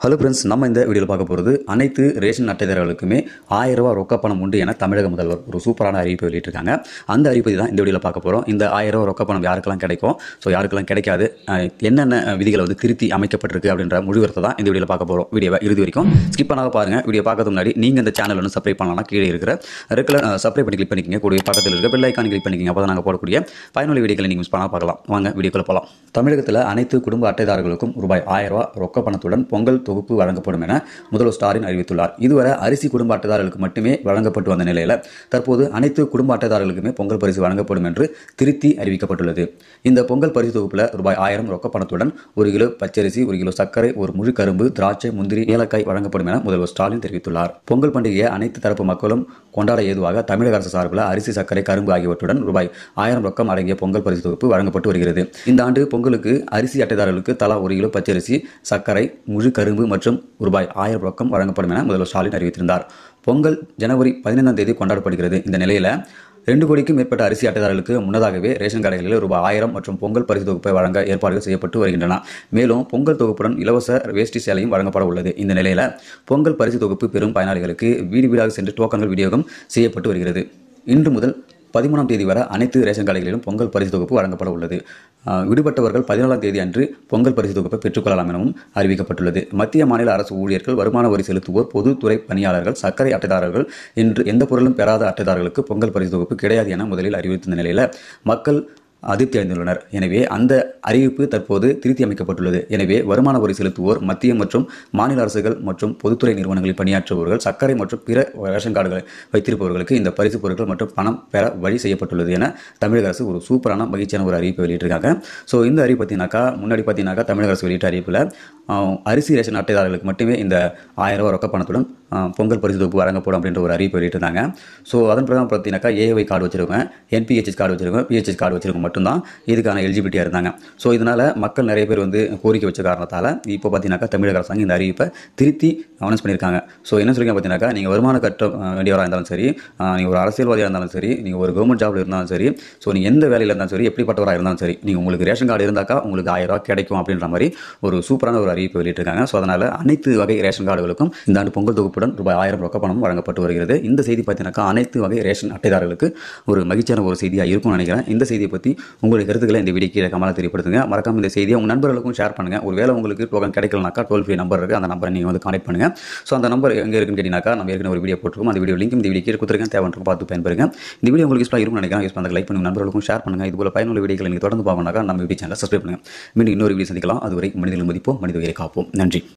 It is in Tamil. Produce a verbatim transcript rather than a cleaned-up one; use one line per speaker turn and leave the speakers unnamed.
ஹலோ ஃப்ரெண்ட்ஸ், நம்ம இந்த வீடியோவில் பார்க்க போகிறது அனைத்து ரேஷன் அட்டைதாரர்களுக்குமே ஆயிரம் ரூபா ரொக்க பணம் உண்டு என தமிழக முதல்வர் ஒரு சூப்பரான அறிவிப்பை வெளியிட்டிருக்காங்க. அந்த அறிவிப்பை தான் இந்த வீடியோவில் பார்க்க போகிறோம். இந்த ஆயிரம் ரூபா ரொக்க பணம் யாருக்கெல்லாம் கிடைக்கும், ஸோ யாருக்கெல்லாம் கிடைக்காது, என்னென்ன விதிகளை வந்து திருத்தி அமைக்கப்பட்டிருக்கு அப்படின்ற முடிவெடுத்து தான் இந்த வீடியோவில் பார்க்க போகிறோம். வீடியோவை இறுதி வரைக்கும் ஸ்கிப் பண்ணாத பாருங்கள். வீடியோ பார்க்கறதுக்கு முன்னாடி நீங்கள் இந்த சேனல் வந்து சப்ஸ்கிரைப் பண்ணலாம், கீழே இருக்கிற ரெகுலர் சப்ஸ்கிரைப் பண்ணி கிளிக் பண்ணிக்கிங்க. கூடிய பக்கத்தில் இருக்க பெல் ஐக்கான் கிளிக் பண்ணிக்கிங்க. அப்போ தான் நாங்கள் போடக்கூடிய பயனுள்ள வீடியோக்களை நீங்கள் மிஸ் பண்ணால் பார்க்கலாம். வாங்க வீடியோக்குள்ள போகலாம். தமிழகத்தில் அனைத்து குடும்ப அட்டைதாரர்களுக்கும் ரூபாய் ஆயிரம் ரூபா ரொக்க பணத்துடன் பொங்கல் தொகுப்பு வழங்கப்படும் என முதல்வர் ஸ்டாலின் அறிவித்துள்ளார். இதுவரை அரிசி குடும்ப அட்டைதாரர்களுக்கு மட்டுமே வழங்கப்பட்டு வந்த நிலையில் தற்போது அனைத்து குடும்ப அட்டைதாரர்களுக்குமே பொங்கல் பரிசு வழங்கப்படும் என்று திருத்தி அறிவிக்கப்பட்டுள்ளது. இந்த பொங்கல் பரிசு தொகுப்பில் ரூபாய் ஆயிரம் ரொக்க பணத்துடன் ஒரு கிலோ பச்சரிசி, ஒரு கிலோ சர்க்கரை, ஒரு முழு கரும்பு, திராட்சை, முந்திரி, ஏலக்காய் வழங்கப்படும் என முதல்வர் ஸ்டாலின் தெரிவித்துள்ளார். பொங்கல் பண்டிகையை அனைத்து தரப்பு மக்களும் கொண்டாட ஏதுவாக தமிழக அரசு சார்பில் அரிசி, சர்க்கரை, கரும்பு ஆகியவற்றுடன் ரூபாய் ஆயிரம் ரொக்கம் அடங்கிய பொங்கல் பரிசு தொகுப்பு வழங்கப்பட்டு வருகிறது. இந்த ஆண்டு பொங்கலுக்கு அரிசி அட்டைதாரர்களுக்கு தலா ஒரு கிலோ பச்சரிசி, சர்க்கரை, முழு கரும்பு மற்றும் ரூபாய் ஆயிரம் ரொக்கம் வழங்கப்படும் என முதல்வர் ஸ்டாலின் அறிவித்திருந்தார். பொங்கல் ஜனவரி பதினைந்தாம் தேதி கொண்டாடப்படுகிறது. இந்த நிலையில் ரெண்டு கோடிக்கும் மேற்பட்ட அரிசி அட்டைதாரர்களுக்கு முன்னதாகவே ரேஷன் கடைகளில் ரூபாய் ஆயிரம் மற்றும் பொங்கல் பரிசு தொகுப்பை வழங்க ஏற்பாடுகள் செய்யப்பட்டு வருகின்றன. மேலும் பொங்கல் தொகுப்புடன் இலவச வேஷ்டி சேலையும் வழங்கப்பட உள்ளது. இந்த நிலையில் பொங்கல் பரிசு தொகுப்பு பெறும் பயனாளிகளுக்கு வீடு வீடாக சென்று டோக்கன்கள் விநியோகம் செய்யப்பட்டு வருகிறது. இன்று முதல் பதிமூணாம் தேதி வரை அனைத்து ரேஷன் கடைகளிலும் பொங்கல் பரிசு தொகுப்பு வழங்கப்பட உள்ளது. விடுபட்டவர்கள் பதினாலாம் தேதி அன்று பொங்கல் பரிசு தொகுப்பை பெற்றுக்கொள்ளலாம் எனவும் அறிவிக்கப்பட்டுள்ளது. மத்திய மாநில அரசு ஊழியர்கள், வருமான வரி செலுத்துவோர், பொதுத்துறை பணியாளர்கள், சர்க்கரை அட்டைதாரர்கள் என்று எந்த பொருளும் பெறாத அட்டைதாரர்களுக்கு பொங்கல் பரிசு தொகுப்பு கிடையாது என முதலில் அறிவித்திருந்த நிலையில் மக்கள் அதிருப்தி அடைந்துள்ளனர். எனவே அந்த அறிவிப்பு தற்போது திருத்தி அமைக்கப்பட்டுள்ளது. எனவே வருமான வரி செலுத்துவோர், மத்திய மற்றும் மாநில அரசுகள் மற்றும் பொதுத்துறை நிறுவனங்களில் பணியாற்றுபவர்கள், சர்க்கரை மற்றும் பிற ரேஷன் கார்டுகளை வைத்திருப்பவர்களுக்கு இந்த பரிசு பொருட்கள் மற்றும் பணம் பெற வழி செய்யப்பட்டுள்ளது என தமிழக அரசு ஒரு சூப்பரான மகிழ்ச்சியான ஒரு அறிவிப்பை வெளியிட்டிருக்காங்க. ஸோ இந்த அறிவிப்பு பார்த்தீங்கன்னாக்கா முன்னாடி பார்த்தீங்கன்னாக்கா தமிழக அரசு வெளியிட்ட அறிவிப்பில் அரிசி ரேஷன் அட்டைதாரர்களுக்கு மட்டுமே இந்த ஆயிரம் ரூபாய் ரொக்க பணத்துடன் பொங்கல் பரிசு தொகுப்பு வழங்கப்படும் அப்படின்ற ஒரு அறிவிப்பு வெளியிட்டிருந்தாங்க. ஸோ அதன் பிரகாரம் பார்த்தீங்கன்னாக்கா ஏஐஒய் கார்டு வச்சிருக்கவங்க, என்பிஹெச்எஸ் கார்டு வச்சிருக்கவங்க, பிஹெச்எஸ் கார்டு வச்சிருக்கவங்க மட்டும்தான் இதுக்கான எலிஜிபிலிட்டியாக இருந்தாங்க. ஸோ இதனால் மக்கள் நிறைய பேர் வந்து கோரிக்கை வச்ச காரணத்தால் இப்போ பார்த்தீங்கன்னாக்கா தமிழக அரசாங்கம் இந்த அறிவிப்பை திருத்தி அனௌன்ஸ் பண்ணியிருக்காங்க. ஸோ என்ன சொல்லிங்க பார்த்தீங்கன்னாக்கா, நீங்கள் வருமானம் கட்ட வேண்டியவராக இருந்தாலும் சரி, நீங்கள் ஒரு அரசியல்வாதியாக இருந்தாலும் சரி, நீங்கள் ஒரு கவர்மெண்ட் ஜாபில் இருந்தாலும் சரி, ஸோ நீங்கள் எந்த வேலையில் இருந்தாலும் சரி, எப்படிப்பட்டவராக இருந்தாலும் சரி, நீங்கள் உங்களுக்கு ரேஷன் கார்டு இருந்தாக்கா உங்களுக்கு ஆயிரம் ரூபாய் கிடைக்கும் அப்படின்ற மாதிரி ஒரு சூப்பரான ஒரு அறிவிப்பு வெளியிட்டிருக்காங்க. ஸோ அதனால் அனைத்து வகை ரேஷன் கார்டுகளுக்கும் இந்த ஆண்டு பொங்கல் தொகுப்புடன் ரூபாய் ஆயிரம் ரொக்க பணம் வழங்கப்பட்டு வருகிறது. இந்த செய்தி பார்த்தீங்கன்னாக்கா அனைத்து வகை ரேஷன் அட்டைதாரர்களுக்கு ஒரு மகிழ்ச்சியான ஒரு செய்தியாக இருக்கும்னு நினைக்கிறேன். இந்த செய்தியை பற்றி உங்களுடைய கருத்துக்களை இந்த வீடியோ கீழே கமெண்ட்ல தெரியப்படுத்துங்க. மறக்காம இந்த செய்தியை உங்கள் நண்பர்களுக்கும் ஷேர் பண்ணுங்க. ஒருவேளை உங்களுக்கு டோக்கன் கிடைக்கலனாக்கா டோல் ஃப்ரீ நம்பர் இருக்குது, அந்த நம்பரை நீங்கள் வந்து கான்டெக்ட் பண்ணுங்க. ஸோ அந்த நம்பர் எங்கே இருக்குன்னு கேட்டீங்கன்னாக்கா நம்ம ஏற்கனவே ஒரு வீடியோ போட்டுருக்கோம். அந்த வீடியோ லிங்க் இந்த வீடியோ கீழே கொடுத்துருக்கேன், தேவைன்னு பார்த்து பயன்பெறுங்க. இந்த வீடியோ உங்களுக்கு யூஸ்ஃபுல்லாக இருக்கும்னு நினைக்கிறேன். யூஸ் பண்ண லைக் பண்ணுங்க, நண்பர்களுக்கும் ஷேர் பண்ணுங்க. இது போல பயனுள்ள வீடியோக்களை நீங்கள் தொடர்ந்து பார்க்கணும்னாக்கா நம்ம யூடியூப் சேனலை சப்ஸ்கிரைப் பண்ணுங்க. மீண்டும் இன்னொரு வீடியோ சந்திக்கலாம். அதுவரை மனிதர்கள் மதிப்போம், மனித உயிரை காப்போம். நன்றி.